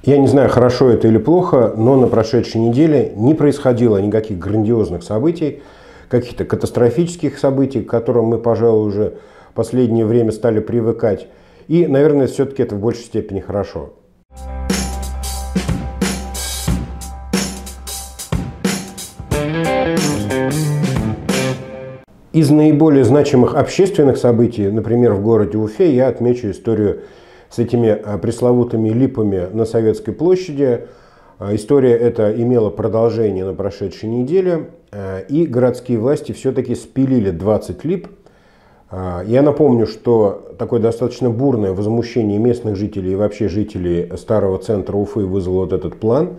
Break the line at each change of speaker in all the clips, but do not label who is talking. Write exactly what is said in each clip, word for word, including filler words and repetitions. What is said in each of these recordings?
Я не знаю, хорошо это или плохо, но на прошедшей неделе не происходило никаких грандиозных событий, каких-то катастрофических событий, к которым мы, пожалуй, уже в последнее время стали привыкать. И, наверное, все-таки это в большей степени хорошо. Из наиболее значимых общественных событий, например, в городе Уфе, я отмечу историю с этими пресловутыми липами на Советской площади. История эта имела продолжение на прошедшей неделе, и городские власти все-таки спилили двадцать лип. Я напомню, что такое достаточно бурное возмущение местных жителей и вообще жителей старого центра Уфы вызвал вот этот план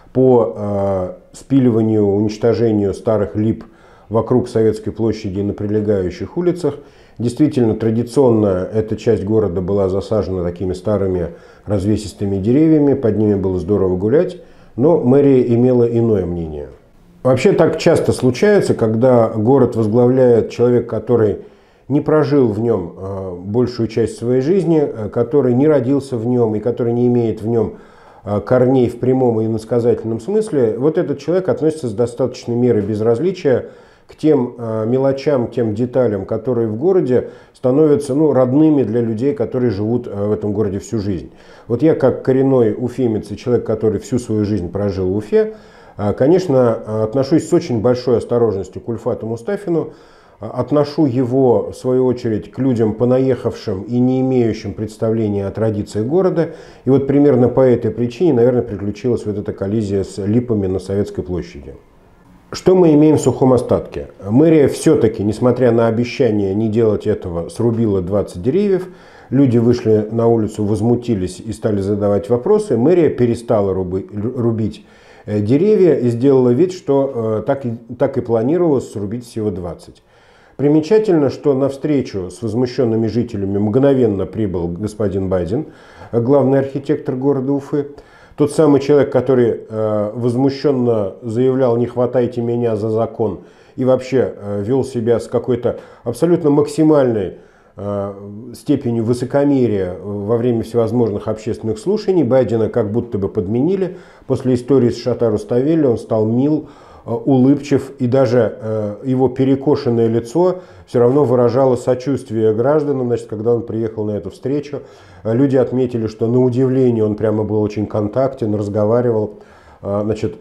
по спиливанию, уничтожению старых лип вокруг Советской площади и на прилегающих улицах. Действительно, традиционно эта часть города была засажена такими старыми развесистыми деревьями, под ними было здорово гулять, но мэрия имела иное мнение. Вообще так часто случается, когда город возглавляет человек, который не прожил в нем большую часть своей жизни, который не родился в нем и который не имеет в нем корней в прямом и иносказательном смысле. Вот этот человек относится с достаточной мерой безразличия к тем э, мелочам, тем деталям, которые в городе становятся ну, родными для людей, которые живут э, в этом городе всю жизнь. Вот я как коренной уфимец и человек, который всю свою жизнь прожил в Уфе, э, конечно, отношусь с очень большой осторожностью к Ульфату Мустафину, э, отношу его, в свою очередь, к людям, понаехавшим и не имеющим представления о традициях города. И вот примерно по этой причине, наверное, приключилась вот эта коллизия с липами на Советской площади. Что мы имеем в сухом остатке? Мэрия все-таки, несмотря на обещание не делать этого, срубила двадцать деревьев. Люди вышли на улицу, возмутились и стали задавать вопросы. Мэрия перестала руби, рубить деревья и сделала вид, что так и, так и планировалось срубить всего двадцать. Примечательно, что на встречу с возмущенными жителями мгновенно прибыл господин Байден, главный архитектор города Уфы. Тот самый человек, который э, возмущенно заявлял «не хватайте меня за закон» и вообще э, вел себя с какой-то абсолютно максимальной э, степенью высокомерия во время всевозможных общественных слушаний. Байдена как будто бы подменили. После истории с Шата Руставели он стал мил, э, улыбчив, и даже э, его перекошенное лицо все равно выражало сочувствие гражданам. Значит, когда он приехал на эту встречу, люди отметили, что на удивление он прямо был очень контактен, разговаривал, значит,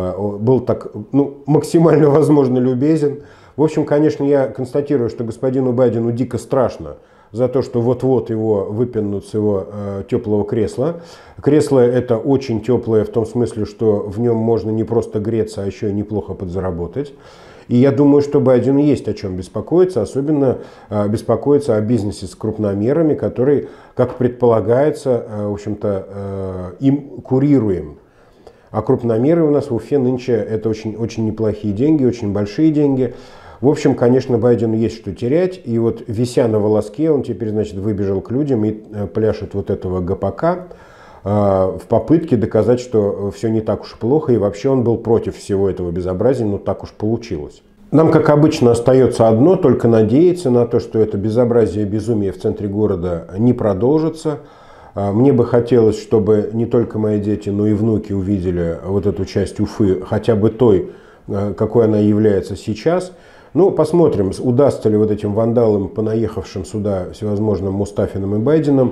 был так, ну, максимально возможно любезен. В общем, конечно, я констатирую, что господину Байдену дико страшно за то, что вот-вот его выпинут с его э, теплого кресла. Кресло это очень теплое в том смысле, что в нем можно не просто греться, а еще и неплохо подзаработать. И я думаю, что Байдену есть о чем беспокоиться, особенно э, беспокоиться о бизнесе с крупномерами, который, как предполагается, э, в общем-то, э, им курируем. А крупномеры у нас в Уфе нынче это очень, очень неплохие деньги, очень большие деньги. В общем, конечно, Байдену есть что терять. И вот, вися на волоске, он теперь, значит, выбежал к людям и э, пляшет вот этого гопака э, в попытке доказать, что все не так уж и плохо. И вообще он был против всего этого безобразия, но так уж получилось. Нам, как обычно, остается одно, только надеяться на то, что это безобразие и безумие в центре города не продолжится. Мне бы хотелось, чтобы не только мои дети, но и внуки увидели вот эту часть Уфы, хотя бы той, какой она является сейчас. Ну, посмотрим, удастся ли вот этим вандалам, понаехавшим сюда всевозможным Мустафиным и Байденом,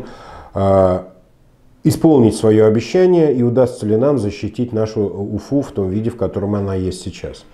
исполнить свое обещание и удастся ли нам защитить нашу Уфу в том виде, в котором она есть сейчас.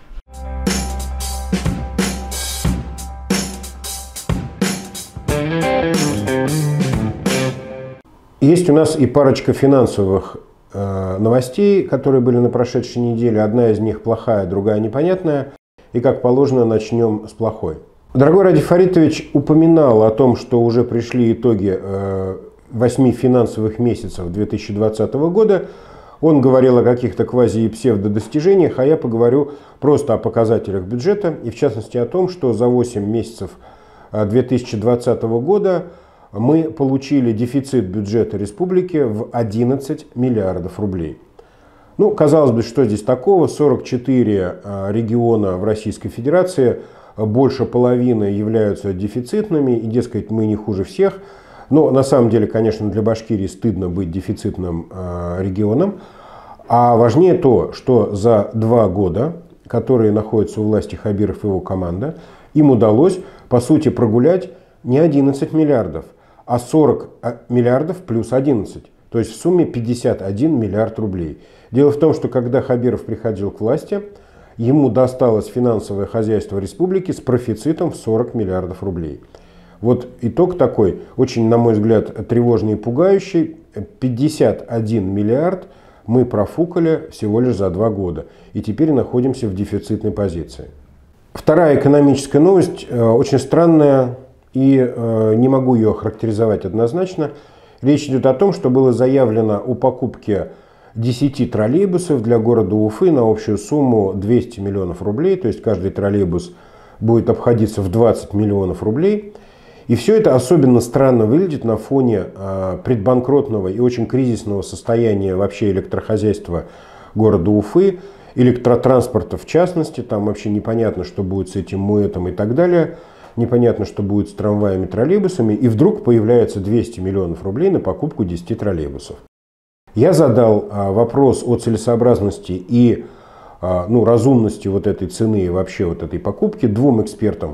Есть у нас и парочка финансовых э, новостей, которые были на прошедшей неделе. Одна из них плохая, другая непонятная. И, как положено, начнем с плохой. Дорогой Ради Фаритович упоминал о том, что уже пришли итоги э, восьми финансовых месяцев две тысячи двадцатого года. Он говорил о каких-то квази- и псевдодостижениях, а я поговорю просто о показателях бюджета. И, в частности, о том, что за восемь месяцев две тысячи двадцатого года мы получили дефицит бюджета республики в одиннадцать миллиардов рублей. Ну, казалось бы, что здесь такого? сорок четыре региона в Российской Федерации, больше половины являются дефицитными, и, дескать, мы не хуже всех. Но на самом деле, конечно, для Башкирии стыдно быть дефицитным э, регионом. А важнее то, что за два года, которые находятся у власти Хабиров и его команда, им удалось, по сути, прогулять не одиннадцать миллиардов, а сорок миллиардов плюс одиннадцать. То есть в сумме пятьдесят один миллиард рублей. Дело в том, что когда Хабиров приходил к власти, ему досталось финансовое хозяйство республики с профицитом в сорок миллиардов рублей. Вот итог такой, очень, на мой взгляд, тревожный и пугающий. пятьдесят один миллиард мы профукали всего лишь за два года. И теперь находимся в дефицитной позиции. Вторая экономическая новость, очень странная, и не могу ее охарактеризовать однозначно. Речь идет о том, что было заявлено о покупке десяти троллейбусов для города Уфы на общую сумму двести миллионов рублей. То есть каждый троллейбус будет обходиться в двадцать миллионов рублей. И все это особенно странно выглядит на фоне предбанкротного и очень кризисного состояния вообще электрохозяйства города Уфы, электротранспорта в частности. Там вообще непонятно, что будет с этим МУЭТом и так далее. Непонятно, что будет с трамваями, троллейбусами. И вдруг появляется двести миллионов рублей на покупку десяти троллейбусов. Я задал вопрос о целесообразности и ну, разумности вот этой цены и вообще вот этой покупки двум экспертам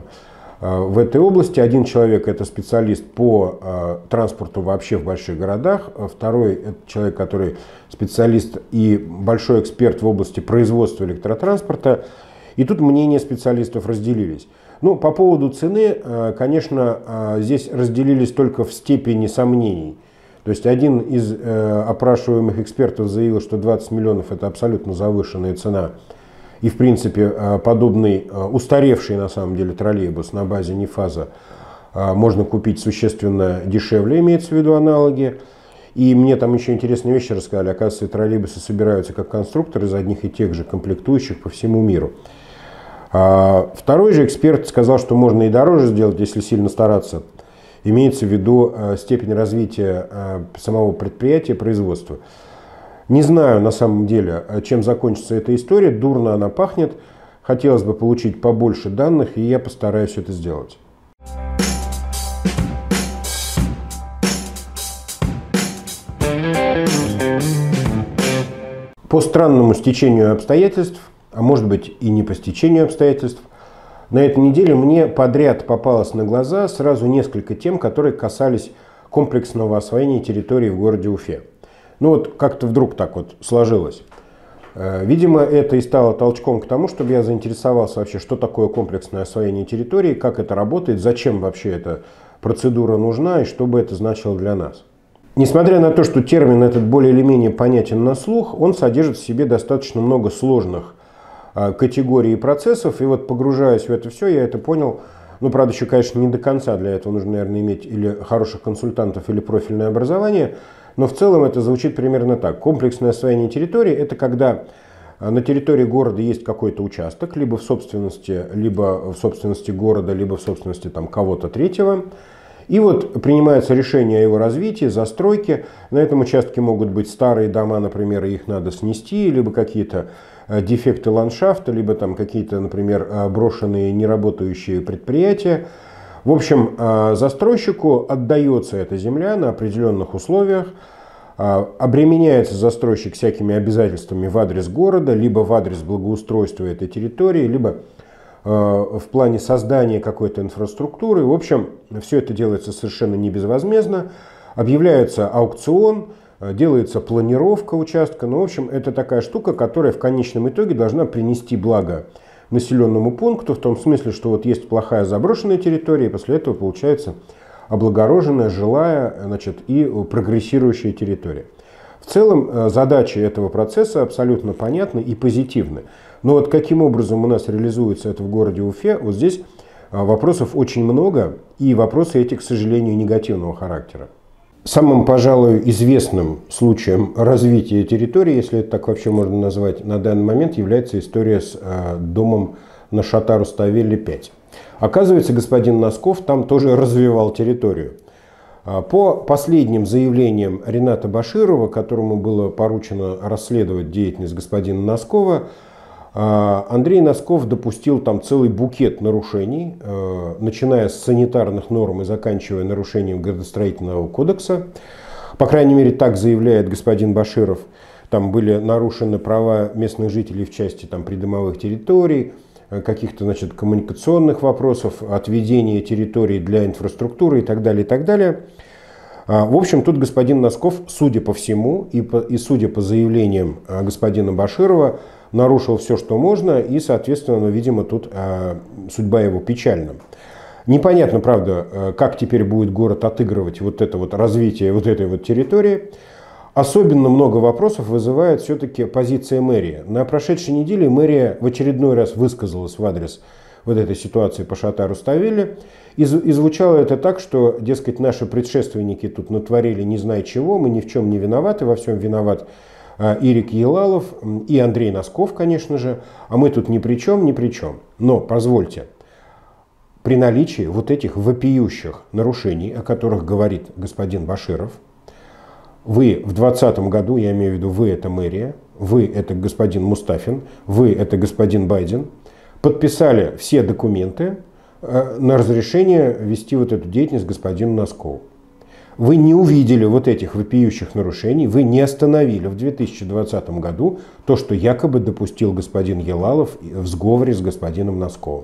в этой области. Один человек – это специалист по э, транспорту вообще в больших городах. Второй – это человек, который специалист и большой эксперт в области производства электротранспорта. И тут мнения специалистов разделились. Ну, по поводу цены, э, конечно, э, здесь разделились только в степени сомнений. То есть один из э, опрашиваемых экспертов заявил, что двадцать миллионов – это абсолютно завышенная цена. И, в принципе, подобный устаревший, на самом деле, троллейбус на базе Нефаза можно купить существенно дешевле, имеется в виду аналоги. И мне там еще интересные вещи рассказали. Оказывается, троллейбусы собираются как конструктор из одних и тех же комплектующих по всему миру. Второй же эксперт сказал, что можно и дороже сделать, если сильно стараться. Имеется в виду степень развития самого предприятия, производства. Не знаю на самом деле, чем закончится эта история. Дурно она пахнет. Хотелось бы получить побольше данных, и я постараюсь это сделать. По странному стечению обстоятельств, а может быть и не по стечению обстоятельств, на этой неделе мне подряд попалось на глаза сразу несколько тем, которые касались комплексного освоения территории в городе Уфе. Ну вот как-то вдруг так вот сложилось. Видимо, это и стало толчком к тому, чтобы я заинтересовался вообще, что такое комплексное освоение территории, как это работает, зачем вообще эта процедура нужна и что бы это значило для нас. Несмотря на то, что термин этот более или менее понятен на слух, он содержит в себе достаточно много сложных категорий и процессов. И вот погружаясь в это все, я это понял. Ну, правда, еще, конечно, не до конца. Для этого нужно, наверное, иметь или хороших консультантов, или профильное образование. Но в целом это звучит примерно так. Комплексное освоение территории – это когда на территории города есть какой-то участок, либо в собственности, либо в собственности города, либо в собственности там, кого-то третьего. И вот принимается решение о его развитии, застройке. На этом участке могут быть старые дома, например, и их надо снести, либо какие-то дефекты ландшафта, либо там какие-то, например, брошенные неработающие предприятия. В общем, застройщику отдается эта земля на определенных условиях, обременяется застройщик всякими обязательствами в адрес города, либо в адрес благоустройства этой территории, либо в плане создания какой-то инфраструктуры. В общем, все это делается совершенно не безвозмездно. Объявляется аукцион, делается планировка участка. Ну, в общем, это такая штука, которая в конечном итоге должна принести благо населенному пункту, в том смысле, что вот есть плохая заброшенная территория, и после этого получается облагороженная, жилая, значит, и прогрессирующая территория. В целом задачи этого процесса абсолютно понятны и позитивны. Но вот каким образом у нас реализуется это в городе Уфе, вот здесь вопросов очень много, и вопросы эти, к сожалению, негативного характера. Самым, пожалуй, известным случаем развития территории, если это так вообще можно назвать, на данный момент является история с э, домом на Шатару-Ставелле пять. Оказывается, господин Носков там тоже развивал территорию. По последним заявлениям Рената Баширова, которому было поручено расследовать деятельность господина Носкова, Андрей Носков допустил там целый букет нарушений, начиная с санитарных норм и заканчивая нарушением градостроительного кодекса. По крайней мере, так заявляет господин Баширов. Там были нарушены права местных жителей в части там, придомовых территорий, каких-то значит, коммуникационных вопросов, отведения территорий для инфраструктуры и так далее, и так далее. В общем, тут господин Носков, судя по всему, и, по, и судя по заявлениям господина Баширова, нарушил все, что можно, и, соответственно, ну, видимо, тут э, судьба его печальна. Непонятно, правда, э, как теперь будет город отыгрывать вот это вот развитие вот этой вот территории. Особенно много вопросов вызывает все-таки позиция мэрии. На прошедшей неделе мэрия в очередной раз высказалась в адрес вот этой ситуации по Шатару-Ставеле. И, и звучало это так, что, дескать, наши предшественники тут натворили не знаю чего, мы ни в чем не виноваты, во всем виноват Ирик Елалов и Андрей Носков, конечно же, а мы тут ни при чем, ни при чем. Но, позвольте, при наличии вот этих вопиющих нарушений, о которых говорит господин Баширов, вы в двадцатом году, я имею в виду, вы это мэрия, вы это господин Мустафин, вы это господин Байден, подписали все документы на разрешение вести вот эту деятельность господину Носкову. Вы не увидели вот этих вопиющих нарушений, вы не остановили в две тысячи двадцатом году то, что якобы допустил господин Елалов в сговоре с господином Носковым.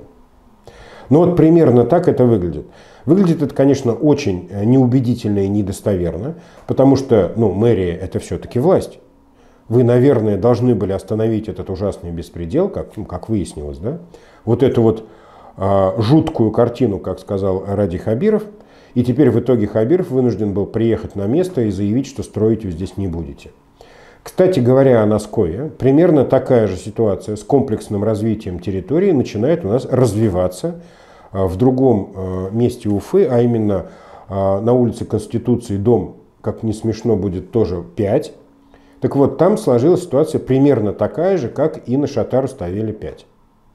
Ну вот примерно так это выглядит. Выглядит это, конечно, очень неубедительно и недостоверно, потому что ну, мэрия – это все-таки власть. Вы, наверное, должны были остановить этот ужасный беспредел, как, ну, как выяснилось, да? Вот эту вот а, жуткую картину, как сказал Ради Хабиров. И теперь в итоге Хабиров вынужден был приехать на место и заявить, что строить вы здесь не будете. Кстати говоря о Носкове, примерно такая же ситуация с комплексным развитием территории начинает у нас развиваться в другом месте Уфы, а именно на улице Конституции, дом, как не смешно будет, тоже пять. Так вот, там сложилась ситуация примерно такая же, как и на Шатару-Ставеле пять.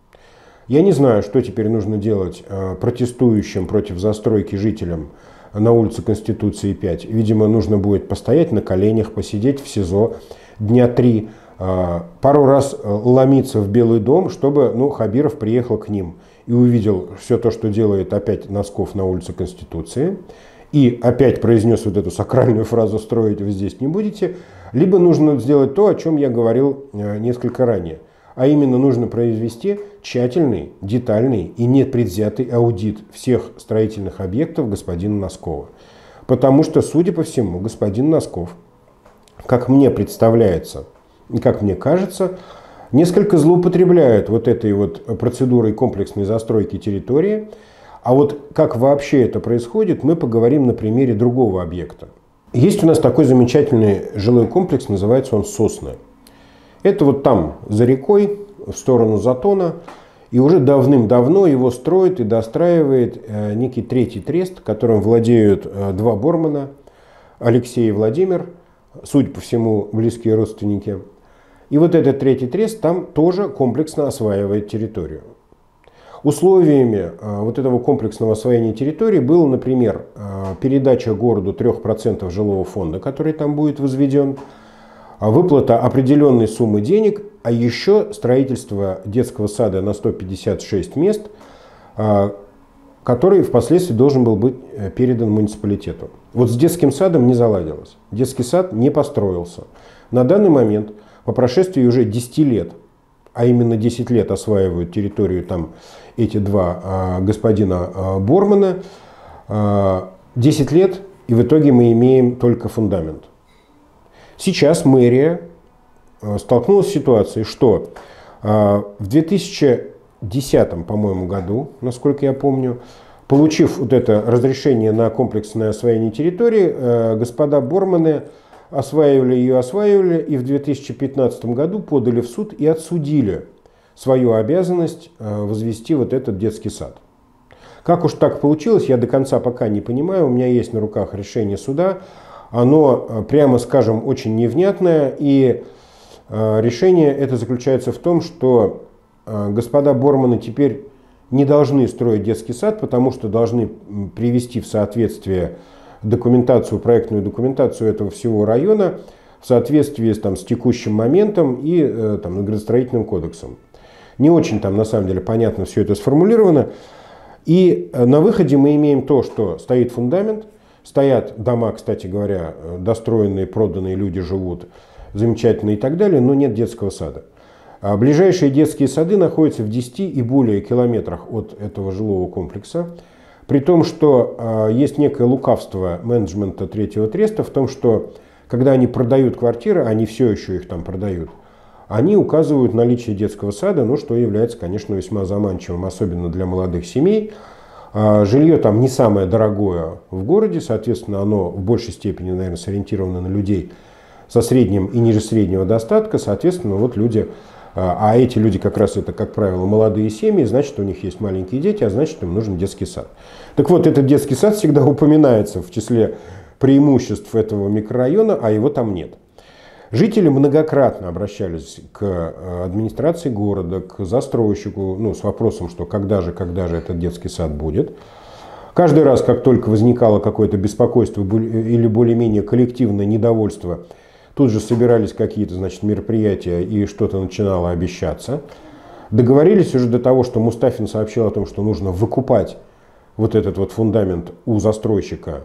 Я не знаю, что теперь нужно делать протестующим против застройки жителям на улице Конституции пять. Видимо, нужно будет постоять на коленях, посидеть в СИЗО дня три, пару раз ломиться в Белый дом, чтобы ну, Хабиров приехал к ним и увидел все то, что делает опять Носков на улице Конституции, и опять произнес вот эту сакральную фразу «строить вы здесь не будете», либо нужно сделать то, о чем я говорил несколько ранее. А именно нужно произвести тщательный, детальный и непредвзятый аудит всех строительных объектов господина Носкова. Потому что, судя по всему, господин Носков, как мне представляется и как мне кажется, несколько злоупотребляет вот этой вот процедурой комплексной застройки территории. А вот как вообще это происходит, мы поговорим на примере другого объекта. Есть у нас такой замечательный жилой комплекс, называется он «Сосны». Это вот там, за рекой, в сторону Затона, и уже давным-давно его строит и достраивает э, некий третий трест, которым владеют э, два бормана, Алексей и Владимир, судя по всему, близкие родственники. И вот этот третий трест там тоже комплексно осваивает территорию. Условиями э, вот этого комплексного освоения территории было, например, э, передача городу трех процентов жилого фонда, который там будет возведен, выплата определенной суммы денег, а еще строительство детского сада на сто пятьдесят шесть мест, который впоследствии должен был быть передан муниципалитету. Вот с детским садом не заладилось. Детский сад не построился. На данный момент, по прошествии уже десяти лет, а именно десять лет осваивают территорию там эти два господина Бормана, десять лет, и в итоге мы имеем только фундамент. Сейчас мэрия столкнулась с ситуацией, что в две тысячи десятом, по-моему, году, насколько я помню, получив вот это разрешение на комплексное освоение территории, господа Борманы осваивали ее, осваивали, и в две тысячи пятнадцатом году подали в суд и отсудили свою обязанность возвести вот этот детский сад. Как уж так получилось, я до конца пока не понимаю, у меня есть на руках решение суда. Оно, прямо скажем, очень невнятное, и решение это заключается в том, что господа Борманы теперь не должны строить детский сад, потому что должны привести в соответствие документацию, проектную документацию этого всего района в соответствии там, с текущим моментом и там, градостроительным кодексом. Не очень там на самом деле понятно все это сформулировано. И на выходе мы имеем то, что стоит фундамент, стоят дома, кстати говоря, достроенные, проданные, люди живут, замечательно и так далее, но нет детского сада. А ближайшие детские сады находятся в десяти и более километрах от этого жилого комплекса. При том, что э, есть некое лукавство менеджмента Третьего Треста в том, что когда они продают квартиры, они все еще их там продают, они указывают наличие детского сада, ну, что является, конечно, весьма заманчивым, особенно для молодых семей. А жилье там не самое дорогое в городе, соответственно, оно в большей степени, наверное, сориентировано на людей со средним и ниже среднего достатка. Соответственно, вот люди, а эти люди как раз это, как правило, молодые семьи, значит, у них есть маленькие дети, а значит, им нужен детский сад. Так вот, этот детский сад всегда упоминается в числе преимуществ этого микрорайона, а его там нет. Жители многократно обращались к администрации города, к застройщику, ну, с вопросом, что когда же, когда же этот детский сад будет. Каждый раз, как только возникало какое-то беспокойство или более-менее коллективное недовольство, тут же собирались какие-то, значит, мероприятия и что-то начинало обещаться. Договорились уже до того, что Мустафин сообщил о том, что нужно выкупать вот этот вот фундамент у застройщика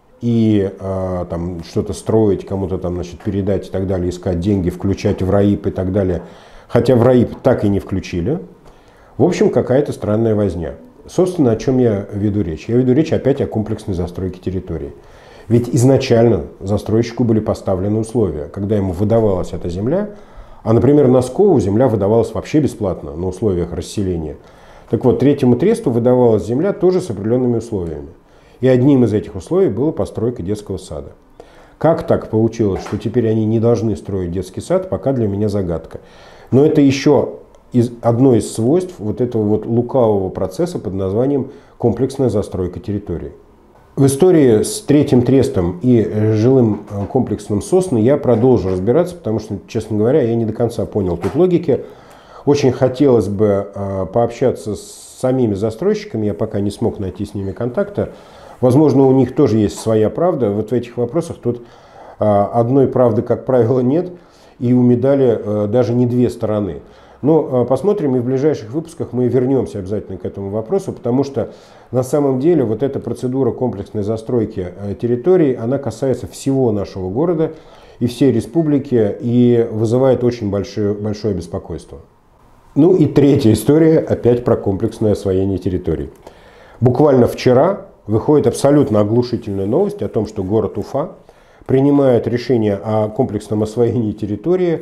и э, там что-то строить, кому-то там, значит, передать и так далее, искать деньги, включать в РАИП и так далее. Хотя в РАИП так и не включили. В общем, какая-то странная возня. Собственно, о чем я веду речь? Я веду речь опять о комплексной застройке территории. Ведь изначально застройщику были поставлены условия, когда ему выдавалась эта земля, а, например, Носкову земля выдавалась вообще бесплатно на условиях расселения. Так вот, Третьему Тресту выдавалась земля тоже с определенными условиями. И одним из этих условий была постройка детского сада. Как так получилось, что теперь они не должны строить детский сад, пока для меня загадка. Но это еще из, одно из свойств вот этого вот лукавого процесса под названием комплексная застройка территории. В истории с Третьим Трестом и жилым комплексом Сосны я продолжу разбираться, потому что, честно говоря, я не до конца понял тут логики. Очень хотелось бы э, пообщаться с самими застройщиками, я пока не смог найти с ними контакта. Возможно, у них тоже есть своя правда. Вот в этих вопросах тут э, одной правды, как правило, нет, и у медали э, даже не две стороны. Но э, посмотрим, и в ближайших выпусках мы вернемся обязательно к этому вопросу, потому что на самом деле вот эта процедура комплексной застройки э, территорий, она касается всего нашего города и всей республики и вызывает очень большое, большое беспокойство. Ну и третья история, опять про комплексное освоение территорий. Буквально вчера выходит абсолютно оглушительная новость о том, что город Уфа принимает решение о комплексном освоении территории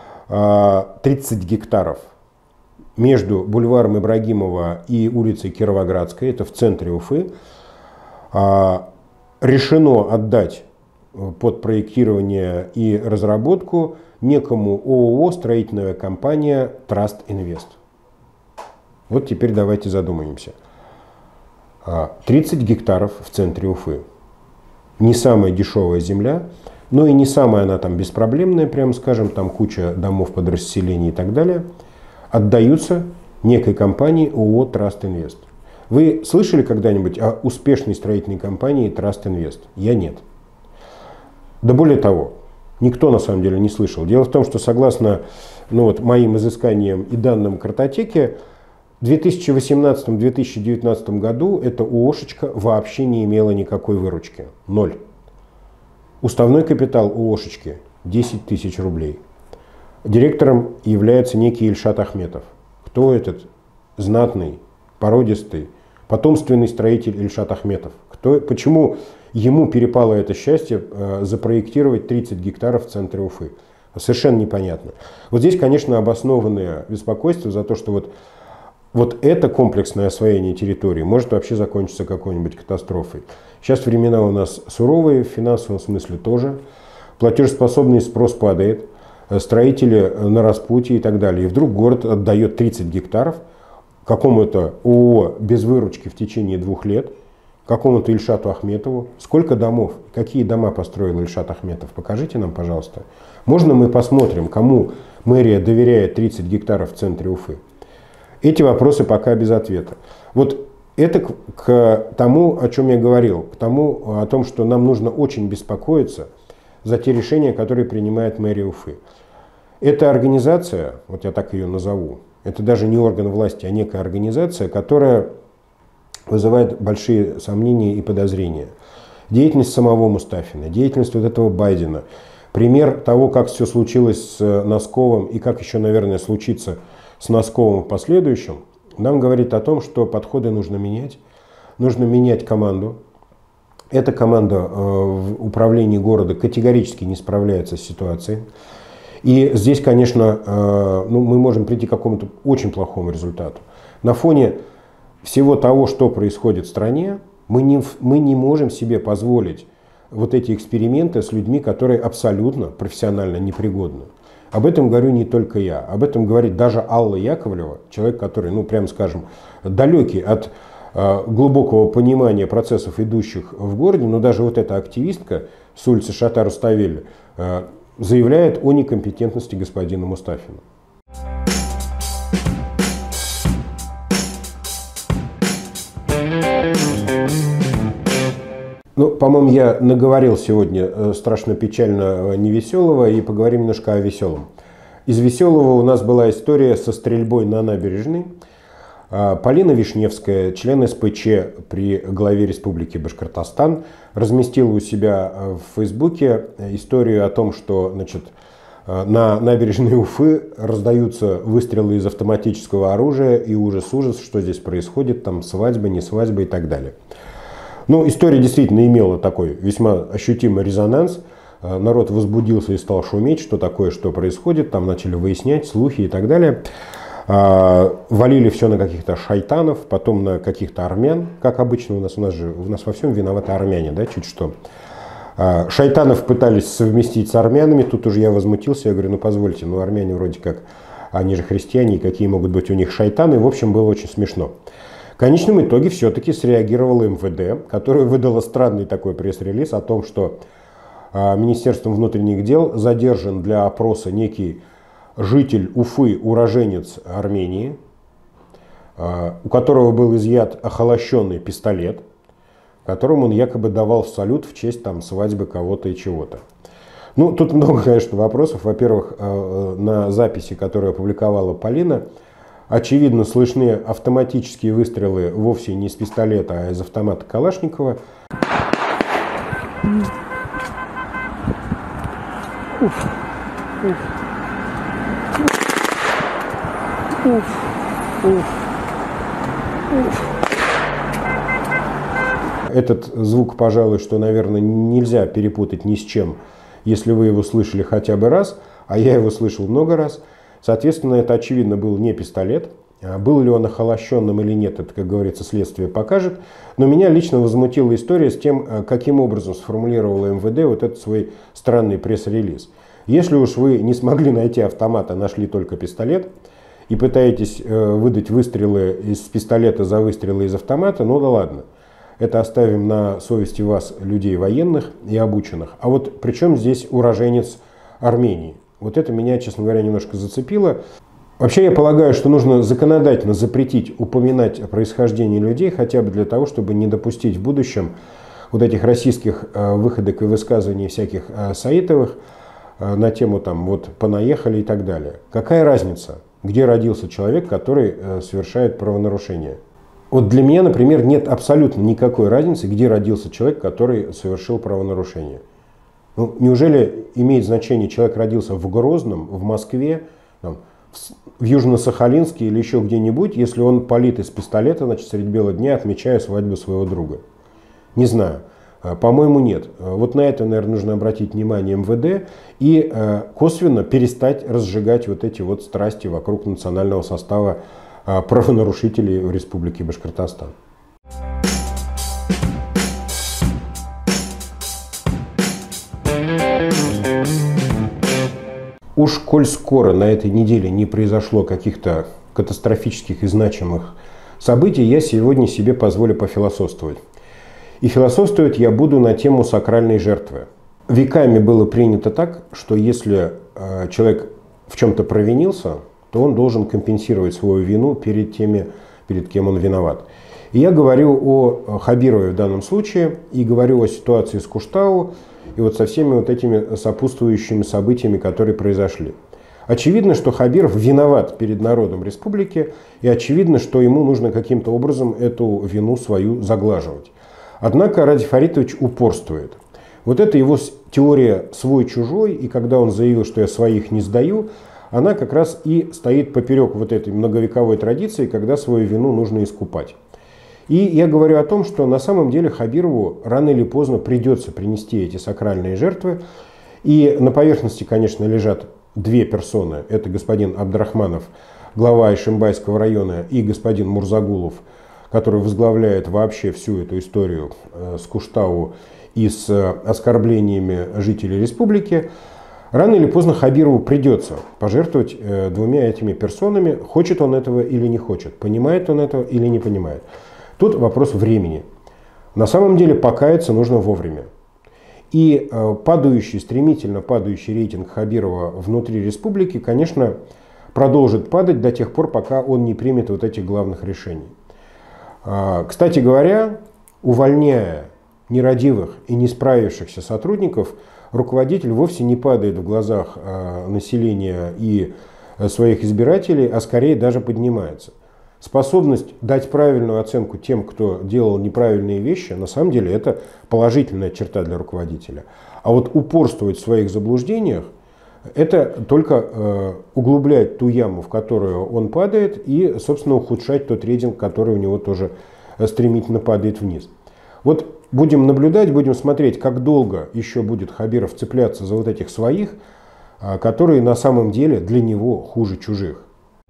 тридцать гектаров между бульваром Ибрагимова и улицей Кировоградской, это в центре Уфы, решено отдать под проектирование и разработку некому ООО «Строительная компания Траст Инвест». Вот теперь давайте задумаемся. тридцать гектаров в центре Уфы. Не самая дешевая земля, но и не самая она там беспроблемная, прямо скажем, там куча домов под расселение и так далее, отдаются некой компании ООО «Траст Инвест». Вы слышали когда-нибудь о успешной строительной компании Траст Инвест? Я нет. Да более того, никто на самом деле не слышал. Дело в том, что согласно ну вот, моим изысканиям и данным картотеки, в две тысячи восемнадцатом — две тысячи девятнадцатом году эта ООшечка вообще не имела никакой выручки. Ноль. Уставной капитал ООшечки десять тысяч рублей. Директором является некий Ильшат Ахметов. Кто этот знатный, породистый, потомственный строитель Ильшат Ахметов? Кто, почему ему перепало это счастье э, запроектировать тридцать гектаров в центре Уфы? Совершенно непонятно. Вот здесь, конечно, обоснованное беспокойство за то, что вот Вот это комплексное освоение территории может вообще закончиться какой-нибудь катастрофой. Сейчас времена у нас суровые, в финансовом смысле тоже. Платежеспособный спрос падает, строители на распутье и так далее. И вдруг город отдает тридцать гектаров какому-то ООО без выручки в течение двух лет, какому-то Ильшату Ахметову. Сколько домов, какие дома построил Ильшат Ахметов? Покажите нам, пожалуйста. Можно мы посмотрим, кому мэрия доверяет тридцать гектаров в центре Уфы? Эти вопросы пока без ответа. Вот это к, к тому, о чем я говорил, к тому, о том, что нам нужно очень беспокоиться за те решения, которые принимает мэрия Уфы. Эта организация, вот я так ее назову, Это даже не орган власти, а некая организация, которая вызывает большие сомнения и подозрения. Деятельность самого Мустафина, деятельность вот этого Байдена, пример того, как все случилось с Носковым и как еще, наверное, случится с Носковым в последующем, нам говорит о том, что подходы нужно менять, нужно менять команду. Эта команда в управлении города категорически не справляется с ситуацией. И здесь, конечно, ну, мы можем прийти к какому-то очень плохому результату. На фоне всего того, что происходит в стране, мы не, мы не можем себе позволить вот эти эксперименты с людьми, которые абсолютно профессионально непригодны. Об этом говорю не только я, об этом говорит даже Алла Яковлева, человек, который, ну, прямо скажем, далекий от э, глубокого понимания процессов, идущих в городе, но даже вот эта активистка с улицы Шата Руставели э, заявляет о некомпетентности господина Мустафина. Ну, по-моему, я наговорил сегодня страшно печально невеселого, и поговорим немножко о веселом. Из веселого у нас была история со стрельбой на набережной. Полина Вишневская, член эс пэ че при главе Республики Башкортостан, разместила у себя в Фейсбуке историю о том, что, значит, на набережной Уфы раздаются выстрелы из автоматического оружия, и ужас-ужас, что здесь происходит, там свадьба, не свадьба и так далее. Ну, история действительно имела такой весьма ощутимый резонанс. Народ возбудился и стал шуметь, что такое, что происходит. Там начали выяснять слухи и так далее. Валили все на каких-то шайтанов, потом на каких-то армян, как обычно у нас. У нас же у нас во всем виноваты армяне, да, чуть что. Шайтанов пытались совместить с армянами. Тут уже я возмутился. Я говорю, ну позвольте, ну армяне вроде как, они же христиане, и какие могут быть у них шайтаны. В общем, было очень смешно. В конечном итоге все-таки среагировало эм вэ дэ, которое выдало странный такой пресс-релиз о том, что а, Министерством внутренних дел задержан для опроса некий житель Уфы, уроженец Армении, а, у которого был изъят охолощенный пистолет, которым он якобы давал салют в честь там, свадьбы кого-то и чего-то. Ну, тут много, конечно, вопросов. Во-первых, а, на записи, которую опубликовала Полина, очевидно, слышны автоматические выстрелы вовсе не из пистолета, а из автомата Калашникова. Уф. Уф. Уф. Уф. Уф. Этот звук, пожалуй, что, наверное, нельзя перепутать ни с чем, если вы его слышали хотя бы раз, а я его слышал много раз. Соответственно, это, очевидно, был не пистолет. Был ли он охолощенным или нет, это, как говорится, следствие покажет. Но меня лично возмутила история с тем, каким образом сформулировала эм вэ дэ вот этот свой странный пресс-релиз. Если уж вы не смогли найти автомат, а нашли только пистолет, и пытаетесь выдать выстрелы из пистолета за выстрелы из автомата, ну да ладно. Это оставим на совести вас, людей военных и обученных. А вот при чем здесь уроженец Армении? Вот это меня, честно говоря, немножко зацепило. Вообще, я полагаю, что нужно законодательно запретить упоминать о происхождении людей, хотя бы для того, чтобы не допустить в будущем вот этих российских выходок и высказываний всяких Саитовых на тему там вот понаехали и так далее. Какая разница, где родился человек, который совершает правонарушение? Вот для меня, например, нет абсолютно никакой разницы, где родился человек, который совершил правонарушение. Ну, неужели имеет значение, человек родился в Грозном, в Москве, там, в Южно-Сахалинске или еще где-нибудь, если он палит из пистолета, значит, средь бела дня, отмечая свадьбу своего друга? Не знаю. По-моему, нет. Вот на это, наверное, нужно обратить внимание эм вэ дэ и косвенно перестать разжигать вот эти вот страсти вокруг национального состава правонарушителей в Республике Башкортостан. Уж коль скоро на этой неделе не произошло каких-то катастрофических и значимых событий, я сегодня себе позволю пофилософствовать. И философствовать я буду на тему сакральной жертвы. Веками было принято так, что если э, человек в чем-то провинился, то он должен компенсировать свою вину перед теми, перед кем он виноват. И я говорю о Хабирове в данном случае, и говорю о ситуации с Куштау, и вот со всеми вот этими сопутствующими событиями, которые произошли. Очевидно, что Хабиров виноват перед народом республики, и очевидно, что ему нужно каким-то образом эту вину свою заглаживать. Однако Ради Фаритович упорствует. Вот эта его теория свой-чужой, и когда он заявил, что я своих не сдаю, она как раз и стоит поперек вот этой многовековой традиции, когда свою вину нужно искупать. И я говорю о том, что на самом деле Хабирову рано или поздно придется принести эти сакральные жертвы. И на поверхности, конечно, лежат две персоны. Это господин Абдрахманов, глава Ишимбайского района, и господин Мурзагулов, который возглавляет вообще всю эту историю с Куштау и с оскорблениями жителей республики. Рано или поздно Хабирову придется пожертвовать двумя этими персонами, хочет он этого или не хочет, понимает он этого или не понимает. Тут вопрос времени. На самом деле покаяться нужно вовремя. И падающий, стремительно падающий рейтинг Хабирова внутри республики, конечно, продолжит падать до тех пор, пока он не примет вот этих главных решений. Кстати говоря, увольняя нерадивых и не справившихся сотрудников, руководитель вовсе не падает в глазах населения и своих избирателей, а скорее даже поднимается. Способность дать правильную оценку тем, кто делал неправильные вещи, на самом деле это положительная черта для руководителя. А вот упорствовать в своих заблуждениях, это только э, углубляет ту яму, в которую он падает, и, собственно, ухудшать тот рейтинг, который у него тоже стремительно падает вниз. Вот будем наблюдать, будем смотреть, как долго еще будет Хабиров цепляться за вот этих своих, э, которые на самом деле для него хуже чужих.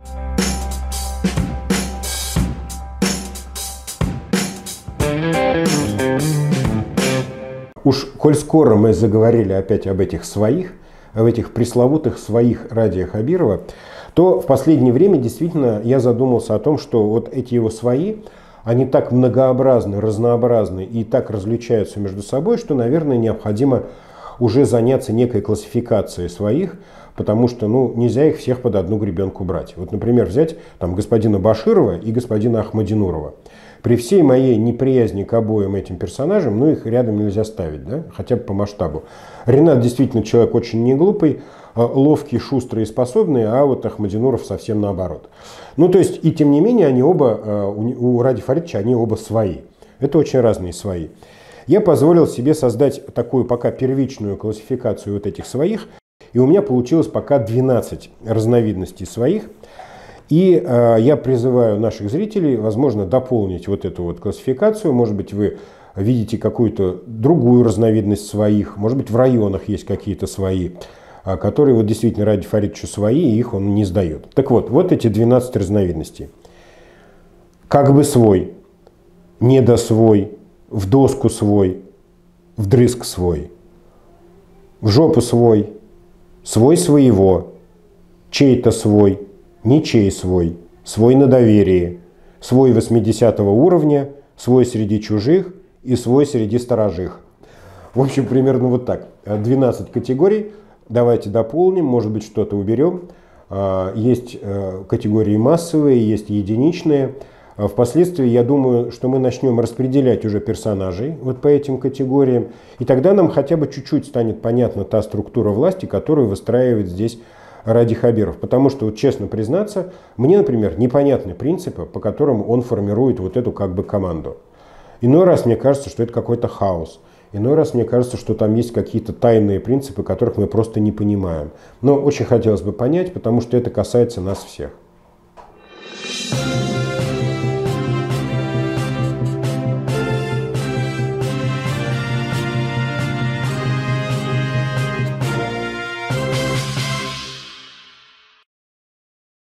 Уж коль скоро мы заговорили опять об этих своих, об этих пресловутых своих Радия Хабирова, то в последнее время действительно я задумался о том, что вот эти его свои, они так многообразны, разнообразны и так различаются между собой, что, наверное, необходимо уже заняться некой классификацией своих, потому что ну, нельзя их всех под одну гребенку брать. Вот, например, взять там, господина Баширова и господина Ахмадинурова. При всей моей неприязни к обоим этим персонажам, ну их рядом нельзя ставить, да? Хотя бы по масштабу. Ренат действительно человек очень не глупый, ловкий, шустрый и способный, а вот Ахмадинуров совсем наоборот. Ну то есть и тем не менее они оба, у Ради Фаритовича они оба свои. Это очень разные свои. Я позволил себе создать такую пока первичную классификацию вот этих своих, и у меня получилось пока двенадцать разновидностей своих. И э, я призываю наших зрителей, возможно, дополнить вот эту вот классификацию. Может быть, вы видите какую-то другую разновидность своих, может быть, в районах есть какие-то свои, э, которые вот действительно Ради Фаритовичу свои, и их он не сдает. Так вот, вот эти двенадцать разновидностей. Как бы свой, недосвой, в доску свой, вдрызг свой, в жопу свой, свой своего, чей-то свой, ничей свой, свой на доверие, свой восьмидесятого уровня, свой среди чужих и свой среди сторожих. В общем, примерно вот так. двенадцать категорий. Давайте дополним, может быть, что-то уберем. Есть категории массовые, есть единичные. Впоследствии, я думаю, что мы начнем распределять уже персонажей вот по этим категориям. И тогда нам хотя бы чуть-чуть станет понятна та структура власти, которую выстраивает здесь Ради Хабиров. Потому что, вот, честно признаться, мне, например, непонятны принципы, по которым он формирует вот эту как бы команду. Иной раз мне кажется, что это какой-то хаос. Иной раз мне кажется, что там есть какие-то тайные принципы, которых мы просто не понимаем. Но очень хотелось бы понять, потому что это касается нас всех.